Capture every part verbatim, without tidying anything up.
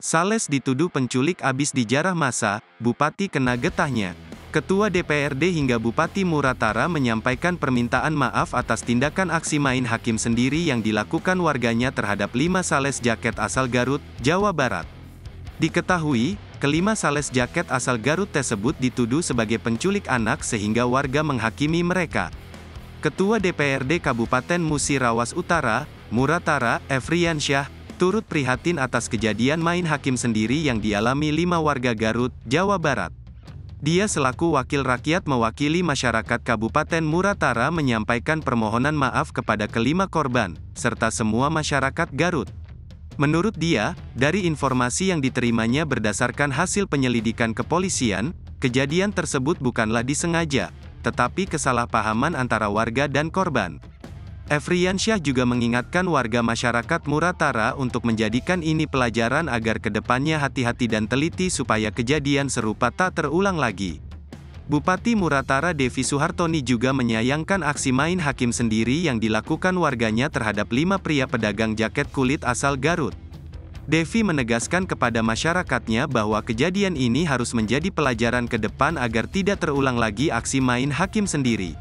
Sales dituduh penculik abis dijarah massa, Bupati kena getahnya. Ketua D P R D hingga Bupati Muratara menyampaikan permintaan maaf atas tindakan aksi main hakim sendiri yang dilakukan warganya terhadap lima sales jaket asal Garut, Jawa Barat. Diketahui, kelima sales jaket asal Garut tersebut dituduh sebagai penculik anak sehingga warga menghakimi mereka. Ketua D P R D Kabupaten Musirawas Utara, Muratara, Efriansyah, turut prihatin atas kejadian main hakim sendiri yang dialami lima warga Garut, Jawa Barat. Dia selaku wakil rakyat mewakili masyarakat Kabupaten Muratara menyampaikan permohonan maaf kepada kelima korban, serta semua masyarakat Garut. Menurut dia, dari informasi yang diterimanya berdasarkan hasil penyelidikan kepolisian, kejadian tersebut bukanlah disengaja, tetapi kesalahpahaman antara warga dan korban. Efriansyah juga mengingatkan warga masyarakat Muratara untuk menjadikan ini pelajaran agar kedepannya hati-hati dan teliti supaya kejadian serupa tak terulang lagi. Bupati Muratara Devi Suhartoni juga menyayangkan aksi main hakim sendiri yang dilakukan warganya terhadap lima pria pedagang jaket kulit asal Garut. Devi menegaskan kepada masyarakatnya bahwa kejadian ini harus menjadi pelajaran ke depan agar tidak terulang lagi aksi main hakim sendiri.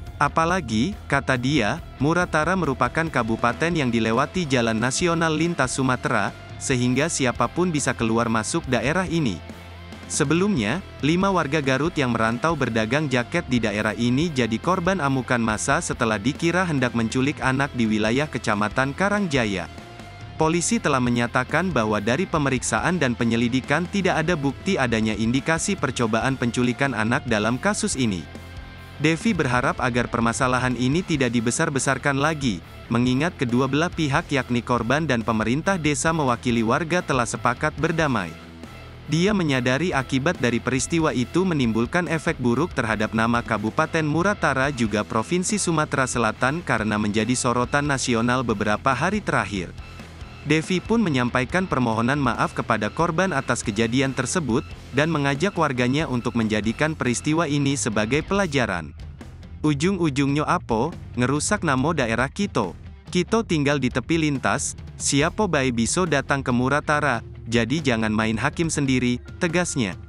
Apalagi, kata dia, Muratara merupakan kabupaten yang dilewati jalan nasional lintas Sumatera, sehingga siapapun bisa keluar masuk daerah ini. Sebelumnya, lima warga Garut yang merantau berdagang jaket di daerah ini jadi korban amukan massa setelah dikira hendak menculik anak di wilayah Kecamatan Karangjaya. Polisi telah menyatakan bahwa dari pemeriksaan dan penyelidikan tidak ada bukti adanya indikasi percobaan penculikan anak dalam kasus ini. Devi berharap agar permasalahan ini tidak dibesar-besarkan lagi, mengingat kedua belah pihak yakni korban dan pemerintah desa mewakili warga telah sepakat berdamai. Dia menyadari akibat dari peristiwa itu menimbulkan efek buruk terhadap nama Kabupaten Muratara juga Provinsi Sumatera Selatan karena menjadi sorotan nasional beberapa hari terakhir. Devi pun menyampaikan permohonan maaf kepada korban atas kejadian tersebut, dan mengajak warganya untuk menjadikan peristiwa ini sebagai pelajaran. Ujung-ujungnya apa, ngerusak namo daerah Kito. Kito tinggal di tepi lintas, siapa bae biso datang ke Muratara, jadi jangan main hakim sendiri, tegasnya.